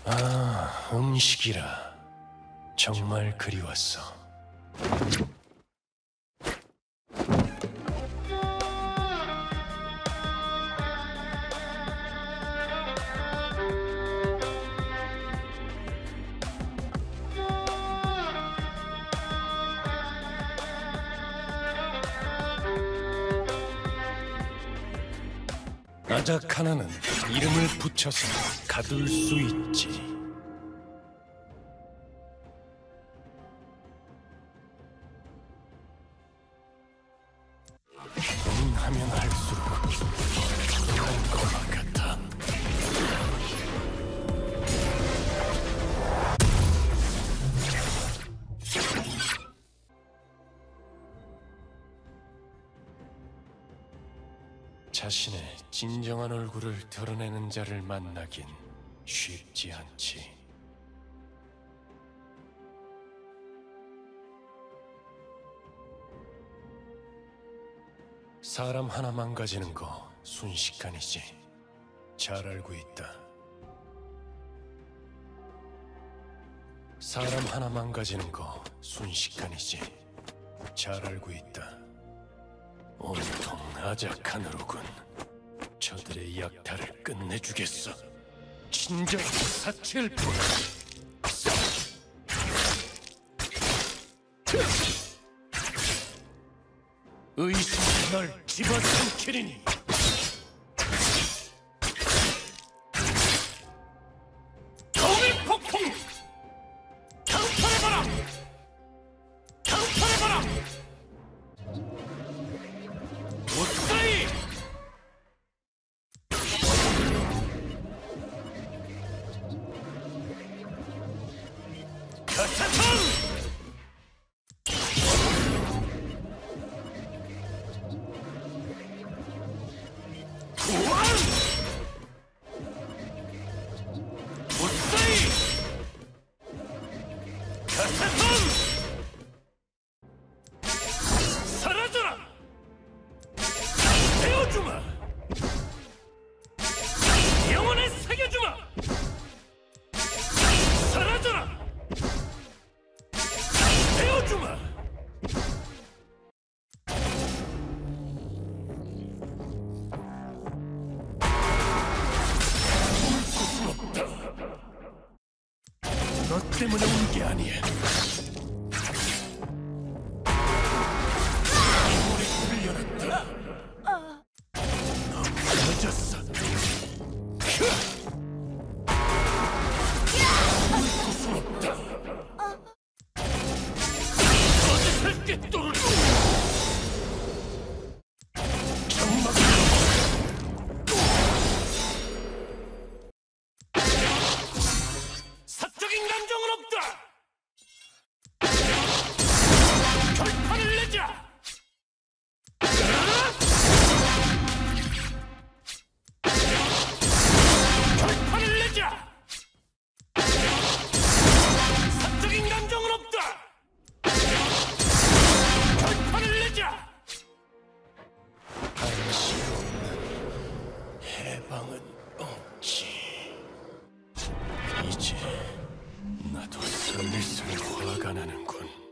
아, 음식이라. 정말 그리웠어. 아작 하나는 이름을 붙여서 가둘 수 있지. 고민하면 할수록 강한 것만 같아. 자신의 진정한 얼굴을 드러내는 자를 만나긴 쉽지 않지. 사람 하나 망가지는 거 순식간이지. 잘 알고 있다. 사람 하나 망가지는 거 순식간이지. 잘 알고 있다. 온통 아작하느로군. 저들의 약탈을 끝내주겠어. 진정 사칠 뿐. 의식이 널 집어삼키리니. 정일폭풍! 강탈해봐라! 강탈해봐라! 무사히! 가차탕! 구원! 무사히! 가차탕! 사라져라! 태워주마! 영혼에 새겨주마! 사라져라! 태워주마! 너 때문에 온 게 아니야. 힘을 풀려났다. 너무 늦었어. 고스럽다. 어디서 꿰뚫을 정말 사적인 감정은 없다. 결판을 내자. 결판을 내자. 사적인 감정은 없다. 결판을 내자. 안시 없는 해방은 없지. 이제 나도 슬슬 화가 나는군.